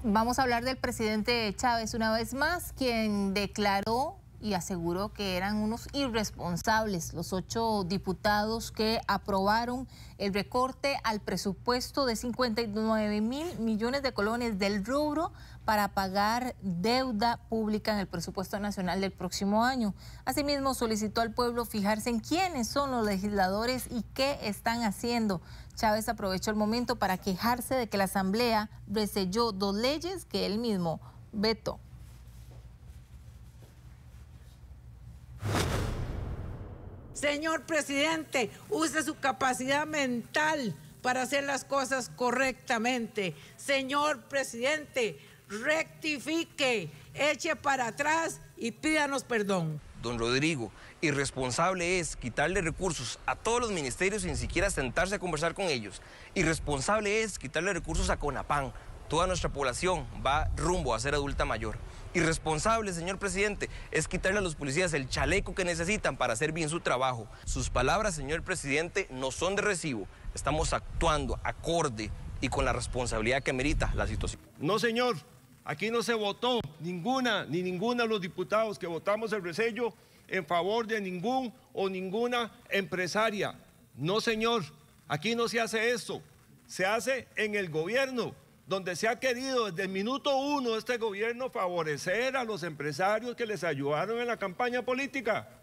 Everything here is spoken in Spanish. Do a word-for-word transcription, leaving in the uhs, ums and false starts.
Vamos a hablar del presidente Chávez una vez más, quien declaró y aseguró que eran unos irresponsables los ocho diputados que aprobaron el recorte al presupuesto de cincuenta y nueve mil millones de colones del rubro para pagar deuda pública en el presupuesto nacional del próximo año. Asimismo, solicitó al pueblo fijarse en quiénes son los legisladores y qué están haciendo. Chávez aprovechó el momento para quejarse de que la Asamblea reselló dos leyes que él mismo vetó. Señor presidente, use su capacidad mental para hacer las cosas correctamente. Señor presidente, rectifique, eche para atrás y pídanos perdón. Don Rodrigo, irresponsable es quitarle recursos a todos los ministerios sin siquiera sentarse a conversar con ellos. Irresponsable es quitarle recursos a CONAPAN. Toda nuestra población va rumbo a ser adulta mayor. Irresponsable, señor presidente, es quitarle a los policías el chaleco que necesitan para hacer bien su trabajo. Sus palabras, señor presidente, no son de recibo. Estamos actuando acorde y con la responsabilidad que merita la situación. No, señor, aquí no se votó ninguna, ni ninguna de los diputados que votamos el resello en favor de ningún o ninguna empresaria. No, señor, aquí no se hace eso. Se hace en el gobierno, donde se ha querido desde el minuto uno de este gobierno favorecer a los empresarios que les ayudaron en la campaña política.